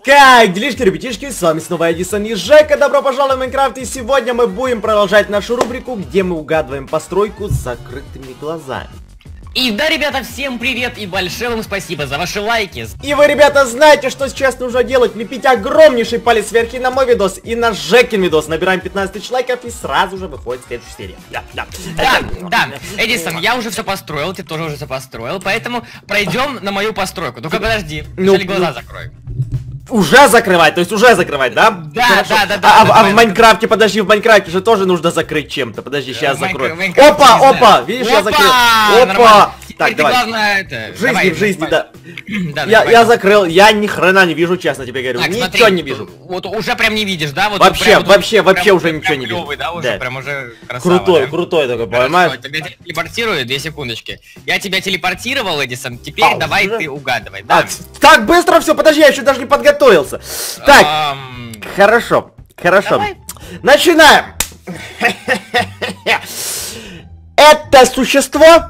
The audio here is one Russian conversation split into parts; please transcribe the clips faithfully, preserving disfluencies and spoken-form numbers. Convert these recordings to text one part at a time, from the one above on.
Как делишки, ребятишки, с вами снова Эдисон и Жека, добро пожаловать в Майнкрафт, и сегодня мы будем продолжать нашу рубрику, где мы угадываем постройку с закрытыми глазами. И да, ребята, всем привет и большое вам спасибо за ваши лайки. И вы, ребята, знаете, что сейчас нужно делать? Лепить огромнейший палец вверх и на мой видос, и на Жекин видос. Набираем пятнадцать тысяч лайков, и сразу же выходит следующая серия. Да, да. Да, Это... да, Эдисон, я уже все построил, ты тоже уже все построил, поэтому пройдем на мою постройку. Только подожди, ну, вначале глаза ну... закрой. Уже закрывать, то есть уже закрывать, да? Да, Хорошо. да, да, да. А, да, а да, в Майнкрафте, подожди, в Майнкрафте же тоже нужно закрыть чем-то. Подожди, сейчас Майнкраф, закрою. Майнкрафт, Опа, опа, видишь, опа, я закрыл. Опа! Нормально. Так, Теперь давай. Ты, главное, это... В жизни, давай, в жизни, давай. да. Да, я, давай. я закрыл, я ни хрена не вижу, честно тебе говорю. Так, Ничего смотри, не вижу. Вот уже прям не видишь, да? Вот Вообще, прям, вот, вообще, вообще прям, уже прям ничего не вижу. клёвый, да, уже Да. прям уже красава, Крутой, да? крутой такой, Хорошо, понимаешь? тебя телепортирую, две секундочки. Я тебя телепортировал, Эдисон, теперь А, давай уже? ты угадывай, да? А, так быстро все, подожди, я еще даже не подготовился. Так, Ам, хорошо, хорошо. Давай. Начинаем. Это существо?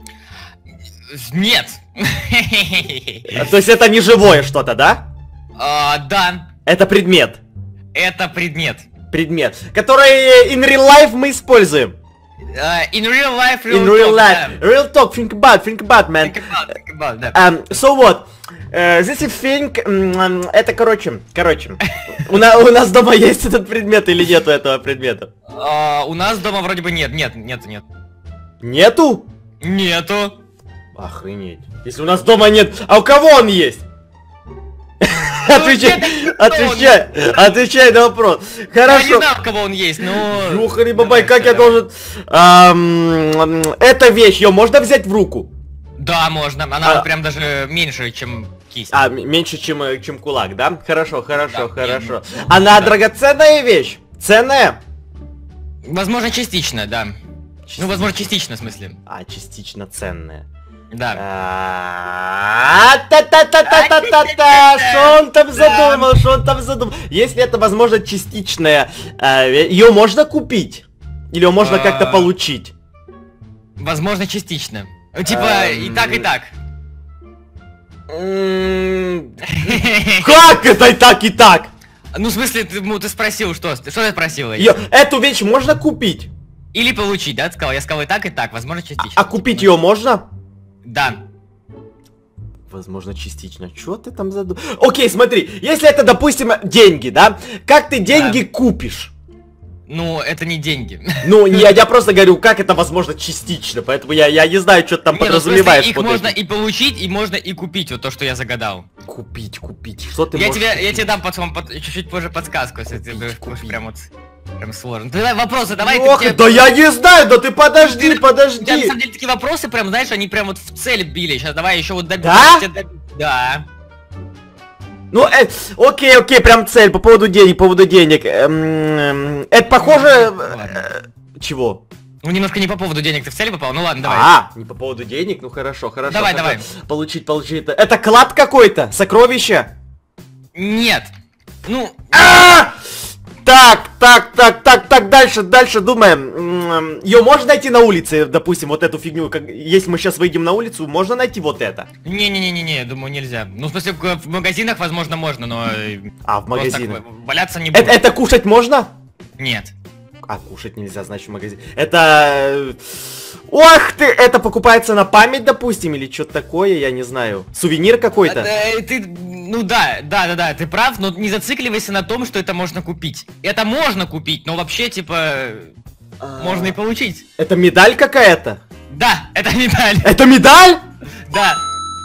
Нет. То есть это не живое что-то, да? А, да, Это предмет. это предмет. Предмет, который in real life мы используем. А, in real life, real In real talk, life. да. Real talk, think about, think about, man. Think about, think about, да. Um, so what? Uh, this is thing, um, это короче, короче. У, на, у нас дома есть этот предмет или нету этого предмета? А, у нас дома вроде бы нет, нет, нет, нет. Нету? Нету. Охренеть. Если у нас дома нет, а у кого он есть? Отвечай, отвечай, отвечай на вопрос. Я не Хорошо. знаю, у кого он есть, но... Юхари бабай, Давай, как я давай. должен... Ам, Эта вещь, ее можно взять в руку? Да, можно. Она А- вот прям даже меньше, чем кисть. А, м- меньше, чем, э, чем кулак, да? Хорошо, хорошо, Да, хорошо. нет, Она да. драгоценная вещь? Ценная? Возможно, частично, да. Ну, возможно, частично, в смысле. А, частично ценная. Да. А, Та-та-та-та-та-та-та! Что он там задумал? Что он там задумал? Если это, возможно, частичная, ее можно купить? Или ее можно как-то А. получить? Возможно, частично. Ну, Типа, и так, и так. М, Как это и так, и так? Ну, в смысле, ты, ну, ты спросил, что? Что ты спросил? Её- Эту вещь можно купить? Или получить, да? Ты сказал, я сказал и так, и так. Возможно, частично. А купить ее можно? Да. Возможно, частично. Чё ты там задумал? Окей, смотри, если это, допустим, деньги, да? Как ты деньги купишь? Ну, это не деньги. Ну, я, я просто говорю, как это возможно частично, поэтому я, я не знаю, что ты там Не, ну, в смысле, подразумеваешь. их под можно этим. и получить, и можно и купить, вот то, что я загадал. Купить, купить. Что ты Я можешь тебе, я купить? тебе дам потом под- чуть-чуть позже подсказку, если ты будешь будешь прям вот прям сложно. Ты давай вопросы, давай. Ох, ты, да я не знаю, да ты подожди, У тебя на подожди. самом деле такие вопросы, прям, знаешь, они прям вот в цель били. Сейчас давай еще вот добить. Да? Да. Ну, э, окей, окей, прям цель по поводу денег, по поводу денег. Эм, это похоже... Ну, ладно. э, Чего? Ну, немножко не по поводу денег ты в цель попал. Ну ладно, давай. А, не по поводу денег? Ну хорошо, хорошо. Давай, хорошо. давай. Получить, получить. Это клад какой-то? Сокровище? Нет. Ну, А! Так, так, так, так, так, дальше, дальше думаем. Ее можно найти на улице, допустим, вот эту фигню. Как, если мы сейчас выйдем на улицу, можно найти вот это? не-не-не-не, думаю, нельзя. Ну, в смысле, в в магазинах, возможно, можно, но... э, А, в просто магазине. так валяться не будет. Это, это кушать можно? Нет. А, кушать нельзя, значит, в магазине. Это... Ох ты, это покупается на память, допустим, или что-то такое, я не знаю. Сувенир какой-то? Э, Ты, ну да, да, да, да, ты прав, но не зацикливайся на том, что это можно купить. Это можно купить, но вообще, типа, можно и получить. Это медаль какая-то? Да, это медаль. Это медаль? Да.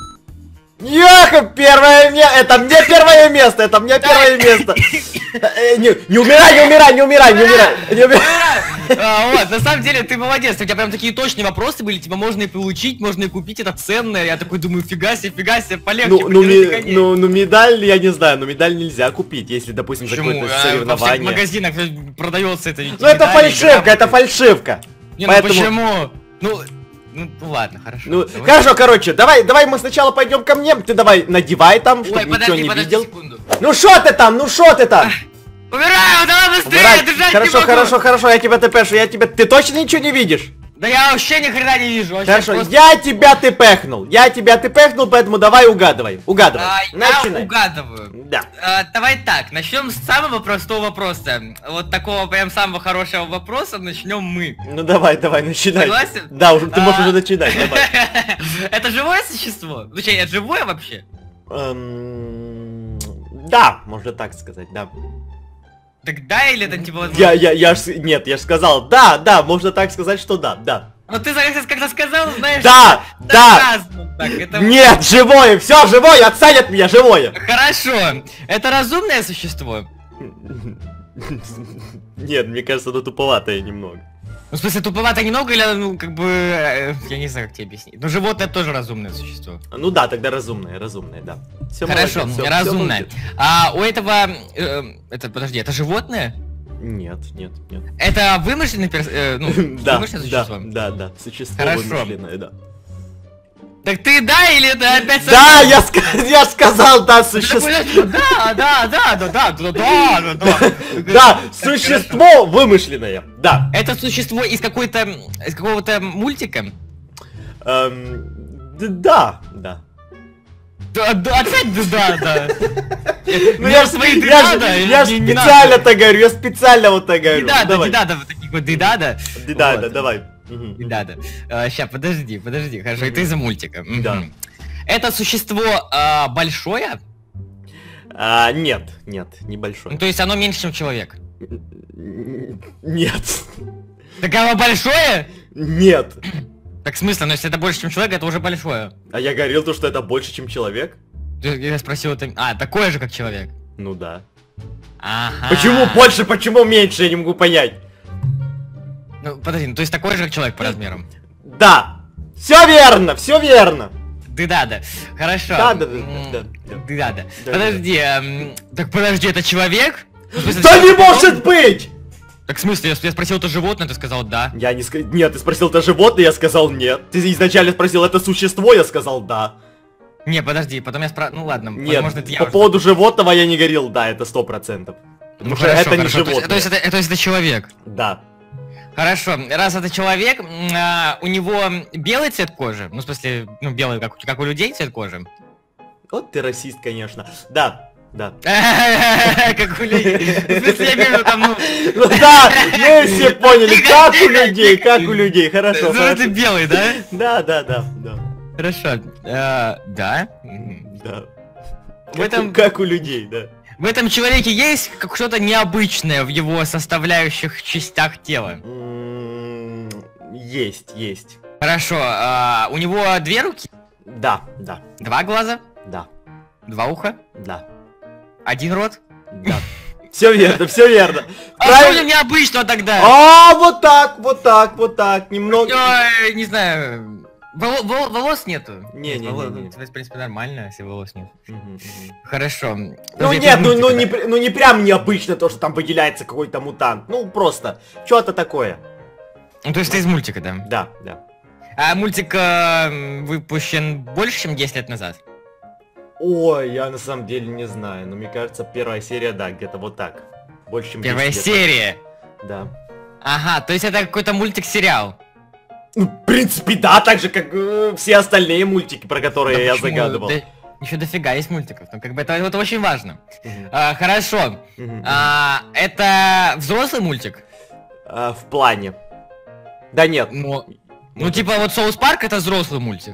Яха, первое место, это мне первое место, это мне первое место. Э, Не не умирай, не умирай, не умирай, не умирай, не умирай. А, вот, на самом деле, ты молодец, у тебя прям такие точные вопросы были, типа, можно и получить, можно и купить, это ценное. Я такой думаю, фига себе, фига себе, полегче, Ну, ну, подержите ми- коней. ну, ну, медаль, я не знаю, но медаль нельзя купить, если, допустим, за Почему? какое-то А, во всех соревнование. магазинах продается это ведь. Ну, это медали, фальшивка, грамоты. это фальшивка. Не, ну Поэтому- почему? Ну, ну, ну ладно, хорошо. Ну, Давай. хорошо, короче, давай, давай мы сначала пойдем ко мне, ты давай надевай там, чтобы Ой, никто подожди, не подожди видел. секунду. Ну шо ты там, ну шо ты там? Умираю, давай быстрее, Умирай. держать Хорошо, не могу. хорошо, хорошо, я тебя тэпэшу, я тебя... Ты точно ничего не видишь? Да я вообще ни хрена не вижу. вообще Хорошо, просто- я тебя ты пехнул. Я тебя ты пехнул, поэтому давай угадывай. Угадывай. А, Начинай. я угадываю. Да. А, давай так, начнем с самого простого вопроса. Вот такого прям самого хорошего вопроса начнем мы. Ну давай, давай, начинай. Согласен? Да, уже ты можешь А. уже начинать. Давай. Это живое существо? Точнее, это живое вообще? Эм, Да, можно так сказать, да. Так да, или это типа... возможно- Я, я, я ж, нет, я же сказал, да, да, можно так сказать, что да, да. Ну ты как-то когда сказал, знаешь... Да, это да. разно так, это- Нет, живое, все, живое, отстань от меня, живое. Хорошо. Это разумное существо? Нет, мне кажется, оно туповатое немного. Ну, в смысле, туповато немного или, ну, как бы... э, Я не знаю, как тебе объяснить. Но животное тоже разумное существо. Ну да, тогда разумное, разумное, да. Всё Хорошо, молодец, всё- всё разумное. молодец. А у этого... э, это, подожди, это животное? Нет, нет, нет. Это вымышленный перс... э, ну, Да, вымышленное да, существо? да, да, существо Хорошо. вымышленное, да. Так ты да или это опять... Да, я, ска- я ж сказал, да, Да, существо. да, да, да, да, да, да, да, да. Да, существо вымышленное, да. Это существо из какой-то... из какого-то мультика? Эм, д- Да, да. Да, да, опять да, да, да. Ну я ж, свои я ж- да, я ж не- не специально надо. так говорю, я специально вот так говорю. Да, да, Давай. да, да, вот таких вот да, да. Да, да, давай. Мгм. Да, да. Сейчас, подожди, подожди, хорошо, это из-за мультика. Мгм. Да. Это существо а, большое? А, нет, нет, Ну, небольшой. то есть оно меньше, чем человек? Нет. Так оно большое? Нет. Так в смысле, но если это больше, чем человек, это уже большое. А я говорил то, что это больше, чем человек? Ты- Я спросил, это... А, такое же, как человек. Ну да. Ага. Почему больше, почему меньше, я не могу понять. Ну, подожди, ну, то есть такое же, как человек по размерам? Да. Все верно, все верно. Да, да, да. Хорошо. Да, да, да, М, да, да. Да, да. Да, Подожди, эм, так подожди, это человек? Ну, в смысле, Да ты не сказал- может быть! Так в смысле, я я спросил, это животное, ты сказал да. Я не сказал... Нет, ты спросил, это животное, я сказал нет. Ты изначально спросил, это существо, я сказал да. Не, подожди, потом я спрашиваю, ну ладно, Нет, возможно, это я по уже- поводу животного я не говорил, да, это сто процентов. Потому Ну, что хорошо, это не хорошо, то есть- животное. То есть, это, то есть это человек. Да. Хорошо, раз это человек, м, а, у него белый цвет кожи, ну в смысле, ну белый, как, у- как у людей цвет кожи. Вот ты расист, конечно. Да, да. Как у людей. В смысле, я имею в виду там, ну... Ну да, мы все поняли, как у людей, как у людей, хорошо. Ну, хорошо. это белый, да? Да, да, да, да. Хорошо. э, Да. Мгм. Да. В Как, этом- у, как у людей, да. В этом человеке есть как что-то необычное в его составляющих частях тела. М, Есть, есть. Хорошо, а, у него две руки, Да, да, два глаза, да, два уха, да, один рот. да. Все верно, все верно. А что в нем Правильно. необычного тогда? А, вот так, вот так, вот так, немного. Ой, не знаю. воло- воло- волос нету. Не, не, не, Волос- не. В принципе, нормально, если волос нет. Мгм, мгм. Хорошо. Ну Подожди, нет, это ну, ну, мультик, не, да? пр- ну не прям необычно то, что там выделяется какой-то мутант. Ну просто, что-то такое. Ну, то есть ты из мультика, да? Да, да. А мультик э, выпущен больше, чем десять лет назад? Ой, я на самом деле не знаю, но мне кажется, первая серия, да, где-то вот так. Больше, чем Первая десять лет серия. назад. Да. Ага, то есть это какой-то мультик-сериал. Ну, в принципе, да, так же, как э, все остальные мультики, про которые Да я почему? загадывал. Да еще дофига есть мультиков. Ну, как бы это, это очень важно. Мгм, А, хорошо. мгм, А, это взрослый мультик? А, в плане. Да нет. Ну, ну может, типа вот Соус Парк это взрослый мультик.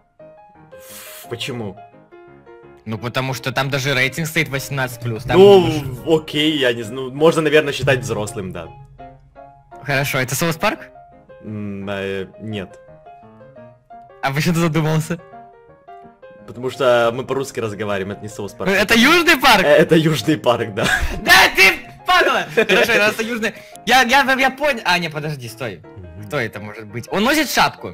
Почему? Ну, потому что там даже рейтинг стоит восемнадцать плюс. Ну, окей, я не знаю. Ну, можно, наверное, считать взрослым, да. Хорошо, это Соус Парк? М, э, нет. А почему ты задумался? Потому что мы по-русски разговариваем, это не соус парк. Это Южный парк? Э, Это Южный парк, да. Да, ты падла! Хорошо, раз это Южный... Я, я, я понял... А, не, подожди, стой. Кто это может быть? Он носит шапку.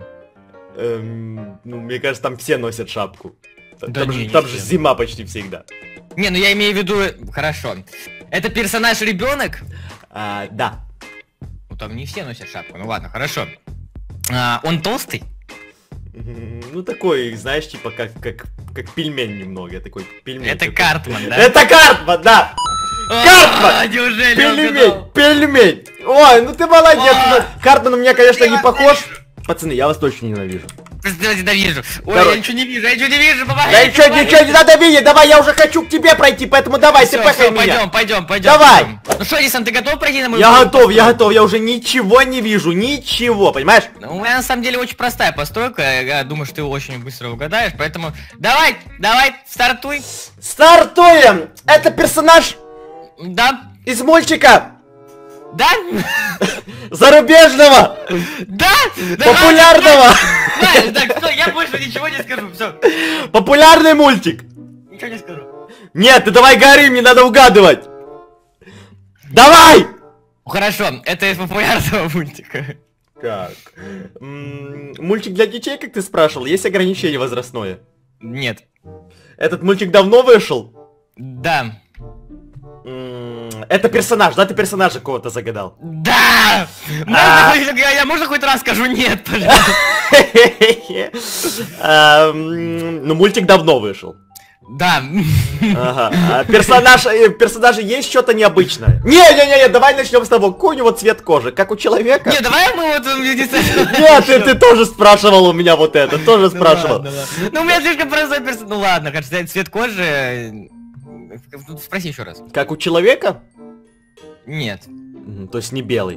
Эм, ну, мне кажется, там все носят шапку. Т- Да Там, не, же, не там все. же зима почти всегда. Не, ну я имею в виду... Хорошо. Это персонаж ребенок? А, да. Ну там не все носят шапку. Ну ладно, хорошо. А, он толстый? М, Ну, такой, знаешь, типа, как, как, как пельмень немного. Такой пельмень. Это такой. Картман, да? Это Картман, да! Картман! А, неужели он Пельмень! угадал? Пельмень! Ой, ну ты молодец! А, ну, Картман у меня, конечно, ты не вот похож. знаешь, пацаны, я вас точно ненавижу. Ненавижу. Ой, Короче. я ничего не вижу, я ничего не вижу, помогай. Да ничего, ничего не надо видеть, давай, я уже хочу к тебе пройти, поэтому давай, ты пахай меня. Пойдем, пойдем, пойдем. Давай. Пойдем. Ну что, Эдисон, ты готов пройти на мою Я постройку? готов, я готов, я уже ничего не вижу, ничего, понимаешь? Ну, у меня на самом деле очень простая постройка, я думаю, что ты очень быстро угадаешь, поэтому давай, давай, стартуй. Стартуем! Это персонаж Да, из мультика да, зарубежного, да, да, популярного, да, да, все, я больше ничего не скажу, все, популярный мультик. ничего не скажу. Нет, ты давай говори, мне надо угадывать. Давай! Хорошо, это из популярного мультика. Так, м, мультик для детей, как ты спрашивал, есть ограничение возрастное? Нет. Этот мультик давно вышел? Да. М, Это персонаж, да, ты персонажа кого-то загадал? Да! А. Можно, я, я можно хоть раз скажу нет, пожалуйста? А, м, Ну, мультик давно вышел. Да. Ага. А персонаж, э, персонажи есть что-то необычное? Не-не-не, давай начнем с того, какой у него цвет кожи, как у человека? Не, давай мы вот... Нет, ты, ты тоже спрашивал у меня вот это, тоже спрашивал. Ну, ладно, ладно. Ну, у меня слишком простой персонаж. Ну ладно, кажется, цвет кожи... Спроси еще раз. Как у человека? Нет. Мгм, То есть не белый.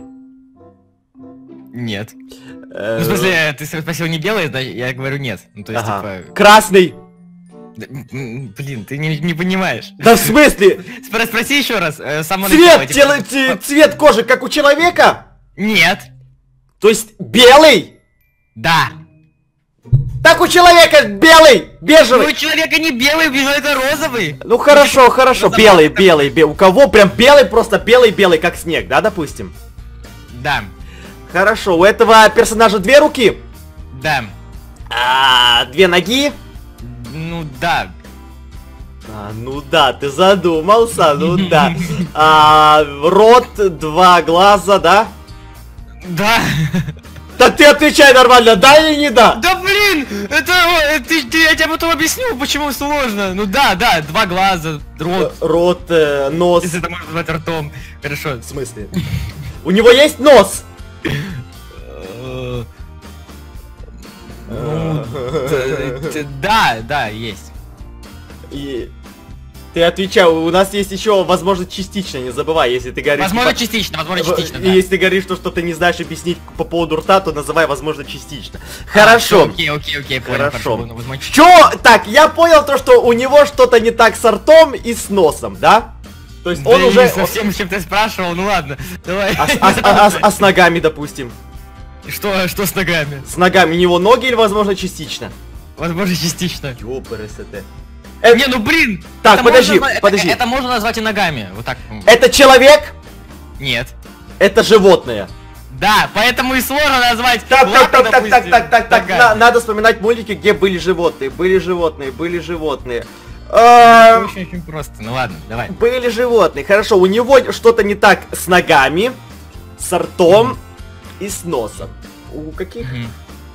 Нет. Э, Ну, в смысле, ты спросил не белый, да, я говорю нет. Ну, то есть, ага. типа... Красный. да, м, Блин, ты не, не понимаешь. Да в смысле? Спро- Спроси еще раз. э, с самого начала, Цвет, типа, тело- ц- цвет кожи, как у человека? Нет. То есть белый? Да. Так у человека белый, Ну, бежевый. у человека не белый, у человека розовый. Ну хорошо, хорошо, Ну, белый, забавно. белый, белый. У кого прям белый, просто белый-белый, как снег, да, допустим? Да. Хорошо, у этого персонажа две руки, Да. а, две ноги. Ну, да. А, ну да, ты задумался, ну да. А, рот, два глаза, да? Да. Так ты отвечай нормально, да или не да? Да блин! Это... э, Ты, ты- я тебе потом объясню, почему сложно. Ну да, да, два глаза, рот. Рот, э, нос. Если это можно назвать ртом. Хорошо. В смысле? У него есть нос? Э, ну, т- т- Да, да, есть. И ты отвечай, у нас есть еще возможность частично, не забывай, если ты говоришь... Возможно, типа, частично, возможно, в- частично, и да. Если ты говоришь, что, что ты не знаешь объяснить по поводу рта, то называй возможно частично. Хорошо. А, окей, окей, окей, понял, Хорошо. ну, возможно, Чё? Так, я понял то, что у него что-то не так с ртом и с носом, да? То есть Да он я уже... не совсем, чем ты спрашивал, ну ладно, давай. А, с- а с- а- а с- а с ногами, допустим? Что, что с ногами? С ногами у него ноги или возможно частично? Возможно, частично. Ёпрст. Это, Не, ну блин! Так, это подожди, можно назва- подожди. Это, это можно назвать и ногами, вот так. это человек? Нет. Это животное. Да, поэтому и сложно назвать. Так, так, лапы, так, так, так, допустим, так, так, так, ногами. на- надо вспоминать мультики, где были животные, были животные, были животные. А, Это очень, очень просто, ну ладно, давай. Были животные, хорошо, у него что-то не так с ногами, с ртом и с носом. У каких? Мгм.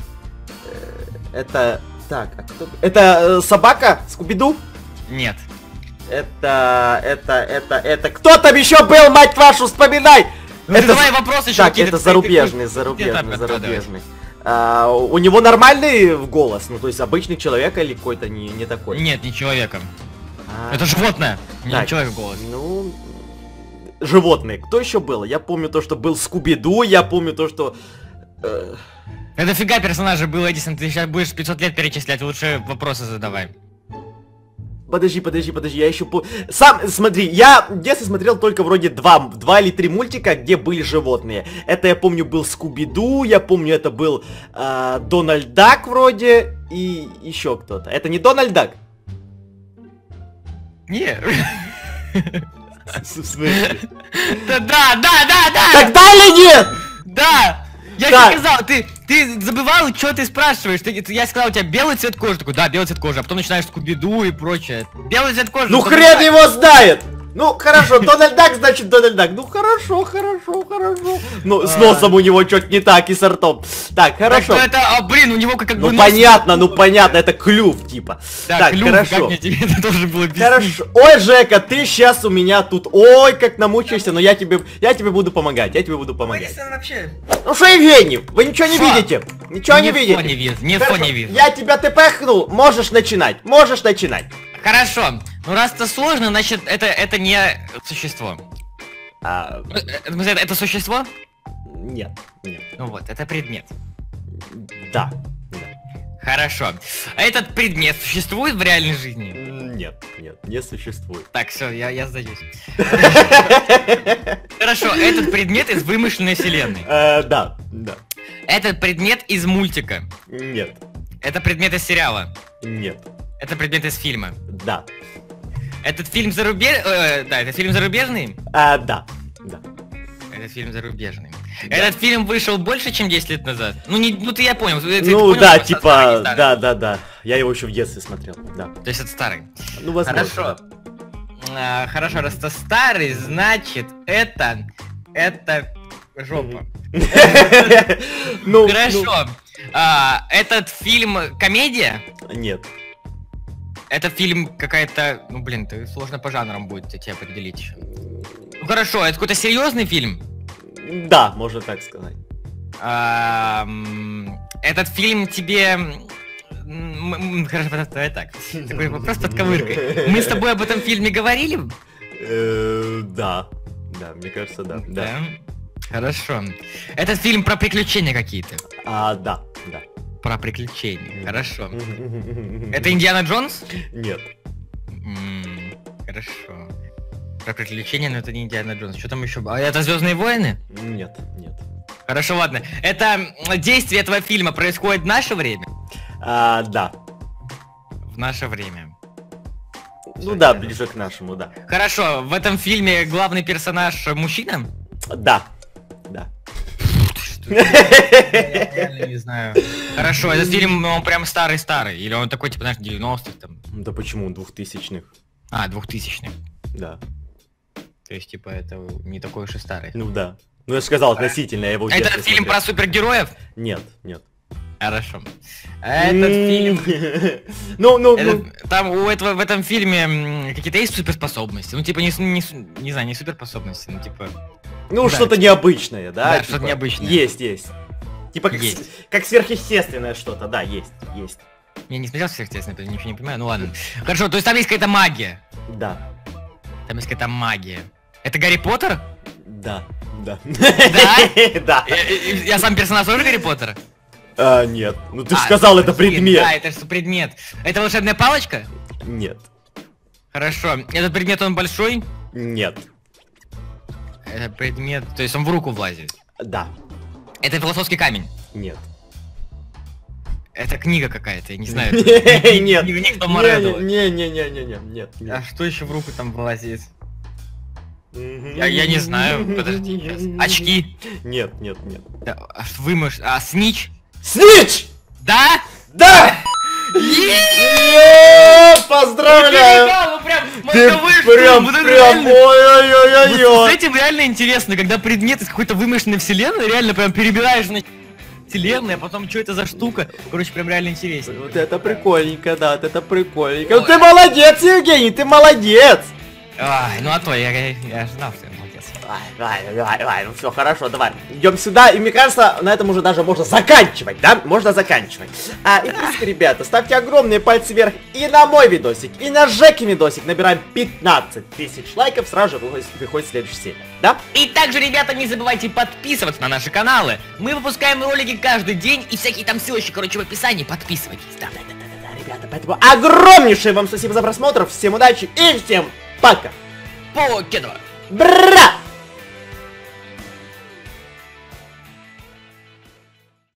Это, так, а кто? Это э, собака? Скуби-Ду? Нет. Это, это, это, это, кто там еще был, мать вашу, вспоминай! Ну ты это, давай вопрос еще так, какие-то, это ты- зарубежный, ты- зарубежный, ты- ты- зарубежный. А, у него нормальный голос, ну то есть обычный человек или какой-то не, не такой? Нет, не человеком. А, Это животное, не так, человек голос. Ну, животные. Кто еще был? Я помню то, что был Скуби-Ду, я помню то, что... э, Это фига персонажа был, Эдисон, ты сейчас будешь пятьсот лет перечислять, лучше вопросы задавай. Подожди, подожди, подожди, я еще по... Сам, смотри, я в детстве смотрел только вроде два, два или три мультика, где были животные. Это, я помню, был Скуби-Ду, я помню, это был э, Дональд Дак вроде, и еще кто-то. Это не Дональд Дак? Не. В смысле? Да, да, да, да, да! Тогда или нет? Да! Я Так. же сказал, ты, ты забывал, что ты спрашиваешь. Ты, ты- я сказал, у тебя белый цвет кожи. Такой, да, белый цвет кожи. А потом начинаешь Скуби-Ду и прочее. Белый цвет кожи. Ну что хрен бывает? его знает! Ну, хорошо, Дональд Дак, значит Дональд Дак. Ну, хорошо, хорошо, хорошо. Ну, с носом у него что-то не так и с ртом. Так, хорошо. Так, это, а, блин, у него как, как ну, бы... понятно, нос... ну, понятно, это клюв, типа. Так, так клюв, хорошо. Как мне тебе это тоже было объяснить? Хорошо. Ой, Жека, ты сейчас у меня тут, ой, как намучаешься, но я тебе, я тебе буду помогать, я тебе буду помогать. Вообще... Ну что, Евгений, вы ничего не Шо? видите? Ничего не, Не видите? фоне вижу, не Хорошо, фоне вижу. Я тебя тпхнул, можешь начинать, можешь начинать. Хорошо, ну раз это сложно, значит это, это не существо. А... Это, это, это существо? Нет, нет. Ну вот, это предмет. Да, да. Хорошо. А этот предмет существует в реальной жизни? Нет, нет, не существует. Так, все, я, я сдаюсь. Хорошо, этот предмет из вымышленной вселенной. Да, да. Этот предмет из мультика. Нет. Это предмет из сериала. Нет. Это предмет из фильма. Да. Этот фильм зарубеж... Э, да, это фильм зарубежный? А, да. Да. Этот фильм зарубежный. Да. Этот фильм вышел больше, чем десять лет назад? Ну, не, ну ты я понял. Ты, ну понял, да, типа, старый, да, да, да. Я его еще в детстве смотрел, да. То есть это старый? Ну, возможно. Хорошо. А, хорошо, раз это старый, значит, это... Это... Жопа. Ну, хорошо. А, этот фильм комедия? Нет. Это фильм какая-то... Ну, блин, ты сложно по жанрам будет тебе определить еще. Ну, хорошо, это какой-то серьезный фильм? Да, можно так сказать. А, этот фильм тебе... Хорошо, давай так. Такой вопрос под ковыркой. Мы с тобой об этом фильме говорили? Да. Да, мне кажется, да. Да. Хорошо. Этот фильм про приключения какие-то? А, да, да. Про приключения, хорошо. Это Индиана Джонс? Нет. М-м, хорошо. Про приключения, но это не Индиана Джонс. Что там еще? А это Звездные войны? Нет, нет. Хорошо, ладно. Это действие этого фильма происходит в наше время? А, да. В наше время. Ну Всё, да, ближе к нашему, да. Хорошо, в этом фильме главный персонаж мужчина? Да. Да. Я реально не знаю. Хорошо, этот фильм, он прям старый-старый? Или он такой, типа, знаешь, девяностых там? Да почему, двухтысячных? А, двухтысячных. Да. То есть, типа, это не такой уж и старый. Ну да. Ну я же сказал относительно, я его в детстве Этот фильм смотрел. про супергероев? Нет, нет. Хорошо. Этот фильм... Ну, ну, ну. Там у этого, в этом фильме какие-то есть суперспособности? Ну, типа, не, не, не знаю, не суперспособности, ну, типа... Ну, да, что-то необычное, да? Да, типа, что-то необычное. Есть, есть. Типа, как, есть. С, как сверхъестественное что-то, да, есть, есть. Я не смотрел сверхъестественное, поэтому ничего не понимаю, ну ладно. Хорошо, то есть там есть какая-то магия? Да. Там есть какая-то магия. Это Гарри Поттер? Да, да. Да? Да. Я, я сам персонаж тоже Гарри Поттера? А, нет. Ну ты же а, сказал, это блин, предмет. Да, это же предмет. Это волшебная палочка? Нет. Хорошо. Этот предмет, он большой? Нет. Это предмет, то есть он в руку влазит? Да. Это философский камень? Нет. Это книга какая-то, я не знаю. Нет. Дневник Тома Реддла. Не-не-не-не-не, нет. А что еще в руку там влазит? Я, я не знаю, подожди сейчас. Очки? Нет, нет, нет. Да, а что вымыш... А, снич? Снич! Да? Да! Поздравляю! Ну прям, Ты прям, прям, ой-ой-ой-ой-ой! Вот с этим реально интересно, когда предмет из какой-то вымышленной вселенной, реально прям перебираешь на вселенной, а потом что это за штука. Короче, прям реально интересно. Вот это прикольненько, да, вот это прикольненько. Ну ты молодец, Евгений, ты молодец! Ай, ну а то, я, я, я знал, что я молодец. Давай, давай, давай, ну все, хорошо, давай. Идем сюда, и мне кажется, на этом уже даже можно заканчивать, да? Можно заканчивать. А, и, в принципе, ребята, ставьте огромные пальцы вверх и на мой видосик, и на Жеки видосик. Набираем пятнадцать тысяч лайков, сразу же выходит, выходит следующая серия, да? И также, ребята, не забывайте подписываться на наши каналы. Мы выпускаем ролики каждый день, и всякие там ссылочки, короче, в описании. Подписывайтесь, да, да, да, да, да, ребята. Поэтому огромнейшее вам спасибо за просмотр, всем удачи и всем пока. Покедова. Бра!